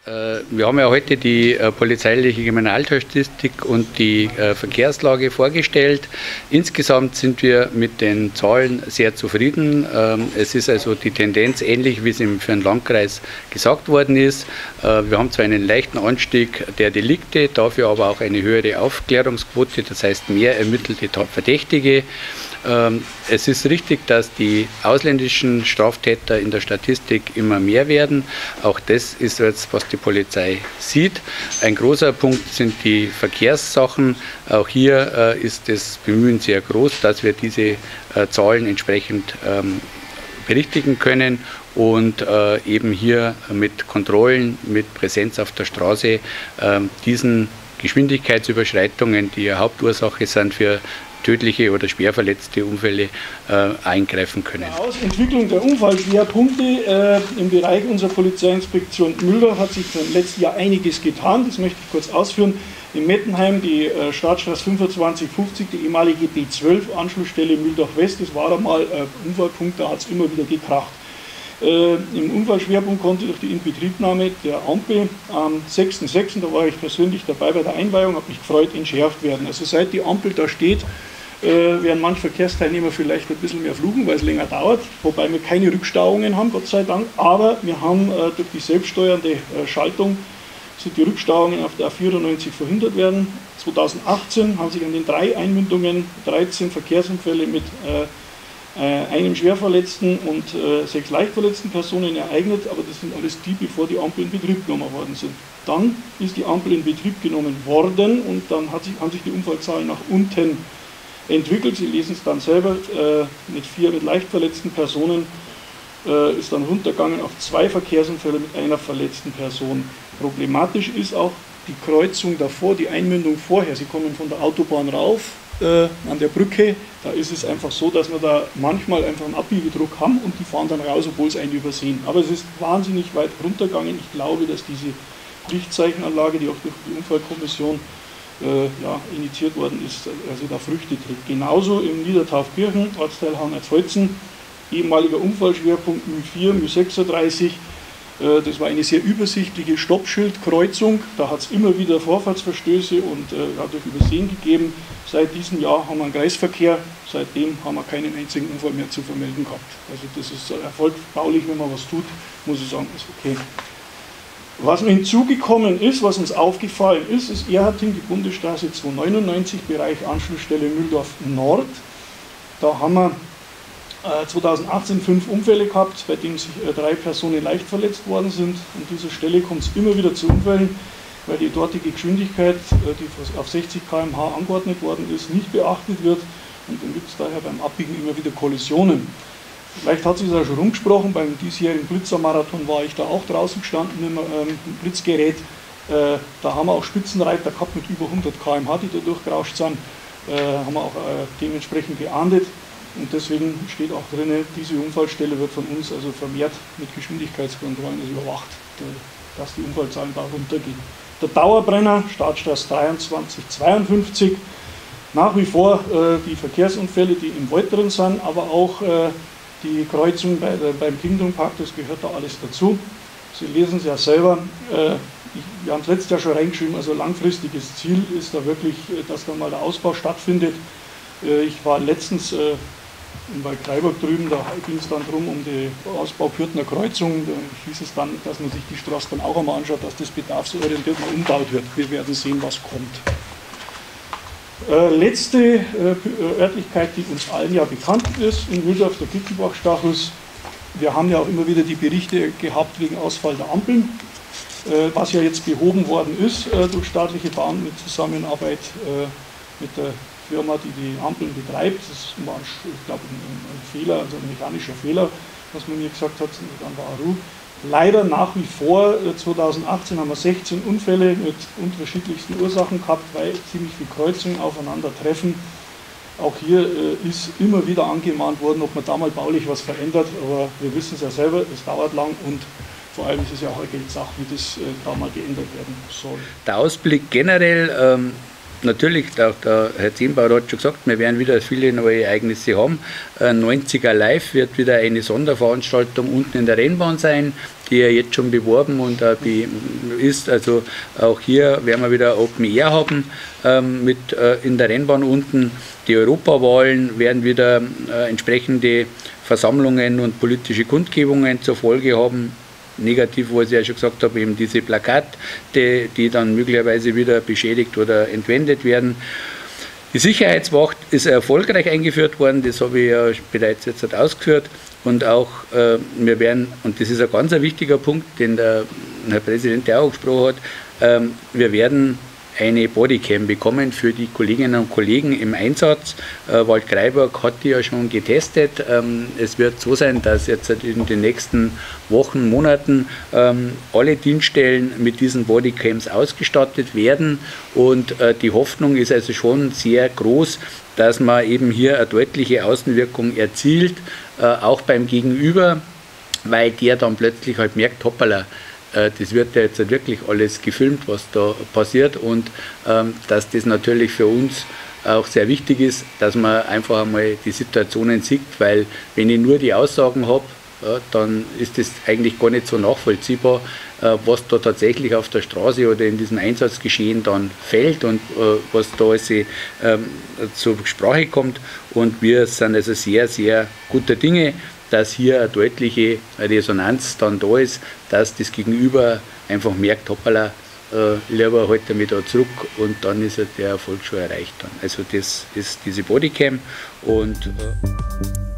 Wir haben ja heute die polizeiliche Kriminalstatistik und die Verkehrslage vorgestellt. Insgesamt sind wir mit den Zahlen sehr zufrieden. Es ist also die Tendenz ähnlich, wie es für den Landkreis gesagt worden ist. Wir haben zwar einen leichten Anstieg der Delikte, dafür aber auch eine höhere Aufklärungsquote, das heißt mehr ermittelte Verdächtige. Es ist richtig, dass die ausländischen Straftäter in der Statistik immer mehr werden. Auch das ist jetzt, was die Polizei sieht. Ein großer Punkt sind die Verkehrssachen. Auch hier ist das Bemühen sehr groß, dass wir diese Zahlen entsprechend berichtigen können und eben hier mit Kontrollen, mit Präsenz auf der Straße diesen Geschwindigkeitsüberschreitungen, die ja Hauptursache sind für tödliche oder schwer verletzte Unfälle eingreifen können. Entwicklung der Unfallschwerpunkte im Bereich unserer Polizeiinspektion Mühldorf hat sich im letzten Jahr einiges getan. Das möchte ich kurz ausführen. In Mettenheim die Startstraße 2550, die ehemalige B12 Anschlussstelle Mühldorf West. Das war einmal ein Unfallpunkt, da hat es immer wieder gekracht. Im Unfallschwerpunkt konnte durch die Inbetriebnahme der Ampel am 6.6., da war ich persönlich dabei bei der Einweihung, habe mich gefreut, entschärft werden. Also seit die Ampel da steht, werden manche Verkehrsteilnehmer vielleicht ein bisschen mehr fluchen, weil es länger dauert, wobei wir keine Rückstauungen haben, Gott sei Dank, aber wir haben durch die selbststeuernde Schaltung sind die Rückstauungen auf der A94 verhindert werden. 2018 haben sich an den 3 Einmündungen 13 Verkehrsunfälle mit einem Schwerverletzten und 6 leichtverletzten Personen ereignet, aber das sind alles die, bevor die Ampel in Betrieb genommen worden sind. Dann ist die Ampel in Betrieb genommen worden und dann haben sich die Unfallzahlen nach unten entwickelt. Sie lesen es dann selber, mit 4 mit leicht verletzten Personen ist dann runtergegangen auf 2 Verkehrsunfälle mit einer verletzten Person. Problematisch ist auch die Kreuzung davor, die Einmündung vorher. Sie kommen von der Autobahn rauf, an der Brücke, da ist es einfach so, dass wir da manchmal einfach einen Abbiegedruck haben und die fahren dann raus, obwohl sie einen übersehen. Aber es ist wahnsinnig weit runtergegangen. Ich glaube, dass diese Lichtzeichenanlage, die auch durch die Unfallkommission initiiert worden ist, also da Früchte trägt. Genauso im Niedertaufkirchen, Ortsteil Haunertsholzen, ehemaliger Unfallschwerpunkt Mü4, Mü36. Das war eine sehr übersichtliche Stoppschildkreuzung. Da hat es immer wieder Vorfahrtsverstöße und dadurch Übersehen gegeben. Seit diesem Jahr haben wir einen Kreisverkehr. Seitdem haben wir keinen einzigen Unfall mehr zu vermelden gehabt. Also das ist erfolgbaulich, wenn man was tut, muss ich sagen, ist okay. Was noch hinzugekommen ist, was uns aufgefallen ist, ist Erharting, die Bundesstraße 299, Bereich Anschlussstelle Mühldorf Nord. Da haben wir 2018 5 Unfälle gehabt, bei denen sich 3 Personen leicht verletzt worden sind. An dieser Stelle kommt es immer wieder zu Unfällen, weil die dortige Geschwindigkeit, die auf 60 km/h angeordnet worden ist, nicht beachtet wird. Und dann gibt es daher beim Abbiegen immer wieder Kollisionen. Vielleicht hat sich das auch schon rumgesprochen, beim diesjährigen Blitzermarathon war ich da auch draußen gestanden mit einem Blitzgerät. Da haben wir auch Spitzenreiter gehabt mit über 100 km/h, die da durchgerauscht sind. Haben wir auch dementsprechend geahndet. Und deswegen steht auch drin, diese Unfallstelle wird von uns also vermehrt mit Geschwindigkeitskontrollen überwacht, dass die Unfallzahlen da runtergehen. Der Dauerbrenner, Startstraße 2352, nach wie vor die Verkehrsunfälle, die im Wald drin sind, aber auch die Kreuzung beim Kingdom Park, das gehört da alles dazu. Sie lesen es ja selber. Wir haben es letztes Jahr schon reingeschrieben, also langfristiges Ziel ist da wirklich, dass da mal der Ausbau stattfindet. Ich war letztens in Waldkraiburg drüben, da ging es dann darum, um die Ausbau Pürtner Kreuzung. Da hieß es dann, dass man sich die Straße dann auch einmal anschaut, dass das bedarfsorientiert mal umgebaut wird. Wir werden sehen, was kommt. Letzte Örtlichkeit, die uns allen ja bekannt ist, in Mühldorf, der Gittelbach-Stachus. Wir haben ja auch immer wieder die Berichte gehabt wegen Ausfall der Ampeln, was ja jetzt behoben worden ist durch staatliche Bahnen mit Zusammenarbeit mit der Firma, die die Ampeln betreibt. Das war, ich glaube, ein Fehler, also ein mechanischer Fehler, was man mir gesagt hat, dann war Aru. Leider nach wie vor, 2018 haben wir 16 Unfälle mit unterschiedlichsten Ursachen gehabt, weil ziemlich viele Kreuzungen aufeinandertreffen. Auch hier ist immer wieder angemahnt worden, ob man da mal baulich was verändert, aber wir wissen es ja selber, es dauert lang und vor allem ist es ja auch eine Geldsache, wie das da mal geändert werden soll. Der Ausblick generell, natürlich, der Herr Zienbauer hat schon gesagt, wir werden wieder viele neue Ereignisse haben. 90er Live wird wieder eine Sonderveranstaltung unten in der Rennbahn sein. die ja jetzt schon beworben und ist. Also auch hier werden wir wieder Open Air haben in der Rennbahn unten. Die Europawahlen werden wieder entsprechende Versammlungen und politische Kundgebungen zur Folge haben. Negativ, was ich ja schon gesagt habe, eben diese Plakate, die dann möglicherweise wieder beschädigt oder entwendet werden. Die Sicherheitswacht ist erfolgreich eingeführt worden, das habe ich ja bereits jetzt ausgeführt. Und auch wir werden, und das ist ein ganz wichtiger Punkt, den der Herr Präsident ja auch gesprochen hat, wir werden eine Bodycam bekommen für die Kolleginnen und Kollegen im Einsatz. Waldkraiburg hat die ja schon getestet. Es wird so sein, dass jetzt in den nächsten Wochen, Monaten alle Dienststellen mit diesen Bodycams ausgestattet werden. Und die Hoffnung ist also schon sehr groß, dass man eben hier eine deutliche Außenwirkung erzielt, auch beim Gegenüber, weil der dann plötzlich halt merkt, hoppala, das wird ja jetzt wirklich alles gefilmt, was da passiert, und dass das natürlich für uns auch sehr wichtig ist, dass man einfach einmal die Situationen sieht, weil wenn ich nur die Aussagen habe, dann ist es eigentlich gar nicht so nachvollziehbar, was da tatsächlich auf der Straße oder in diesem Einsatzgeschehen dann fällt und was da alles zur Sprache kommt. Und wir sind also sehr, sehr guter Dinge, dass hier eine deutliche Resonanz dann da ist, dass das Gegenüber einfach merkt, hoppala, lieber halt damit da zurück, und dann ist der Erfolg schon erreicht. Also das ist diese Bodycam. Und